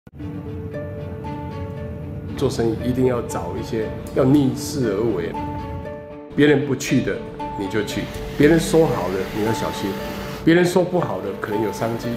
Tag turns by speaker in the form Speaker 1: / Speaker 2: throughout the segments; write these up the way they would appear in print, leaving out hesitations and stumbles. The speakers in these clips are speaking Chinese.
Speaker 1: 做生意一定要找一些要逆势而为，别人不去的你就去，别人说好的你要小心，别人说不好的可能有商机。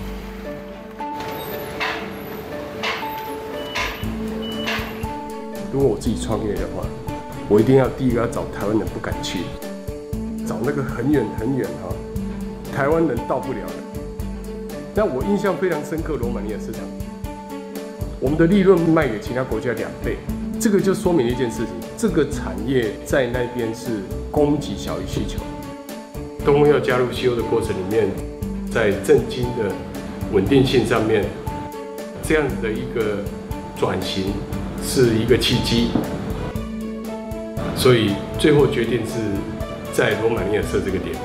Speaker 1: 如果我自己创业的话，我一定要第一个要找台湾人不敢去，找那个很远很远哈，台湾人到不了的。那我印象非常深刻，罗马尼亚市场，我们的利润卖给其他国家2倍，这个就说明了一件事情，这个产业在那边是供给小于需求。东风要加入西欧的过程里面，在政经的稳定性上面，这样子的一个转型是一个契机，所以最后决定是在罗马尼亚设这个点。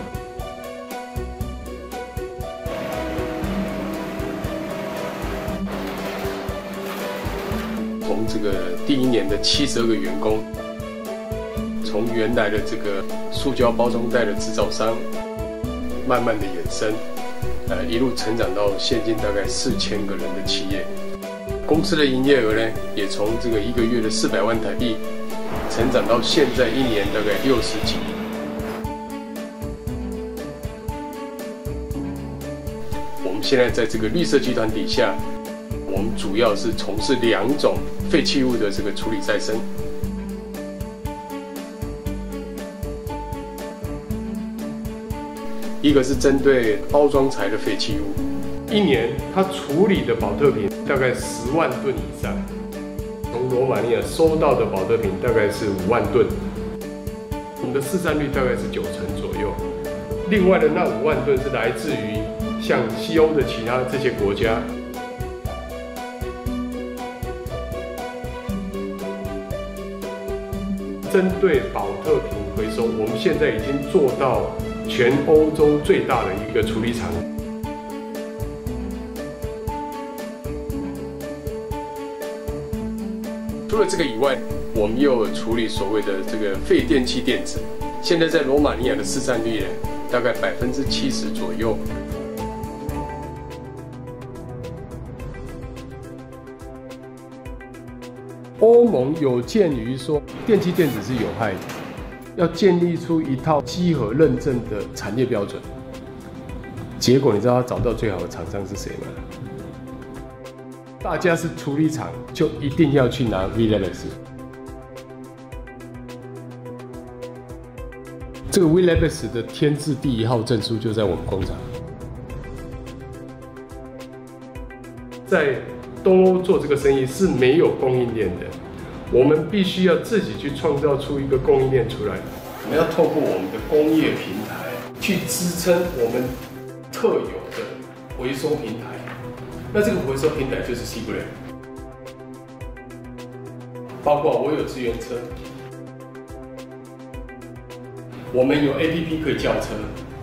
Speaker 1: 从这个第1年的72个员工，从原来的这个塑胶包装袋的制造商，慢慢的衍生，一路成长到现今大概4000个人的企业。公司的营业额呢，也从这个1个月的400万台币，成长到现在1年大概60几亿。我们现在在这个绿色集团底下，我们主要是从事2种废弃物的这个处理再生。一个是针对包装材的废弃物。1年，它处理的保特瓶大概10万吨以上，从罗马尼亚收到的保特瓶大概是5万吨，我们的市占率大概是90%左右。另外的那5万吨是来自于像西欧的其他这些国家。针对保特瓶回收，我们现在已经做到全欧洲最大的一个处理厂。除了这个以外，我们又有处理所谓的这个废电器电子。现在在罗马尼亚的市占率呢，大概70%左右。欧盟有鉴于说电器电子是有害的，要建立出一套稽核认证的产业标准。结果你知道他找到最好的厂商是谁吗？大家是处理厂，就一定要去拿 WLabs。这个 WLabs 的天字第1号证书就在我们工厂。在东欧做这个生意是没有供应链的，我们必须要自己去创造出一个供应链出来。我们要透过我们的工业平台去支撑我们特有的回收平台。那这个回收平台就是 Seagreen， 包括我有资源车，我们有 APP 可以叫车。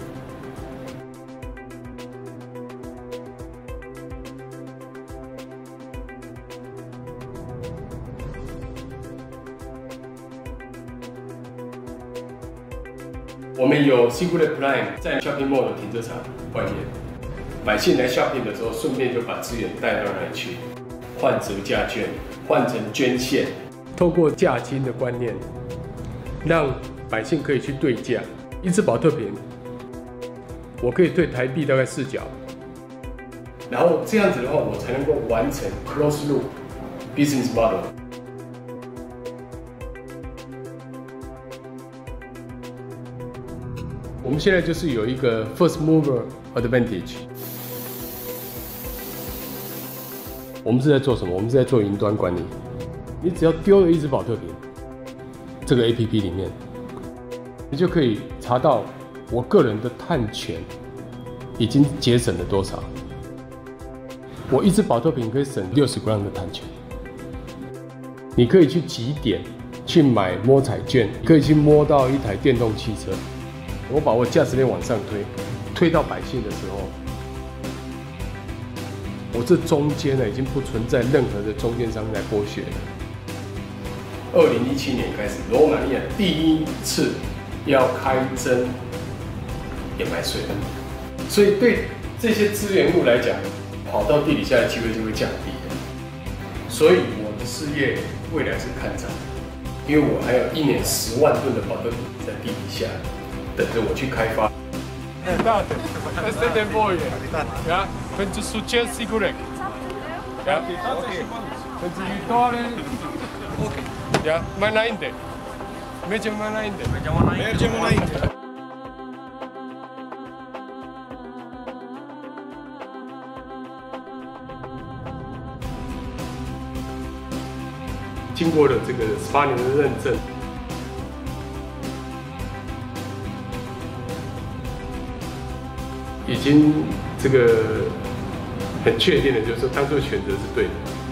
Speaker 1: 我们有 Seagreen Prime 在 Shopping Mall 的停车场外面。百姓来 shopping 的时候，顺便就把资源带到那里去，换折价券，换成捐献，透过价金的观念，让百姓可以去对价。一支保特瓶，我可以对台币大概4角，然后这样子的话，我才能够完成 closed loop business model。我们现在就是有一个 first mover advantage。我们是在做什么？我们是在做云端管理。你只要丢了一支保特瓶，这个 APP 里面，你就可以查到我个人的碳权已经节省了多少。我一支保特瓶可以省60 gram 的碳权。你可以去集点去买摸彩券，可以去摸到一台电动汽车。我把我价值链往上推到百姓的时候。我这中间呢，已经不存在任何的中间商来剥削了。2017年开始，罗马尼亚第1次要开征掩埋税了，所以对这些资源物来讲，跑到地底下的机会就会降低。 所以我的事业未来是看涨，因为我还有1年10万吨的保特瓶在地底下等着我去开发。Estate voi, ja? Pentru succes sigur. Ja? Pentru viitoare. Ja? Mai înainte. Mergem mai înainte. Mergem înainte. 经过了这个18年的认证，已经这个很确定的，就是说当初选择是对的。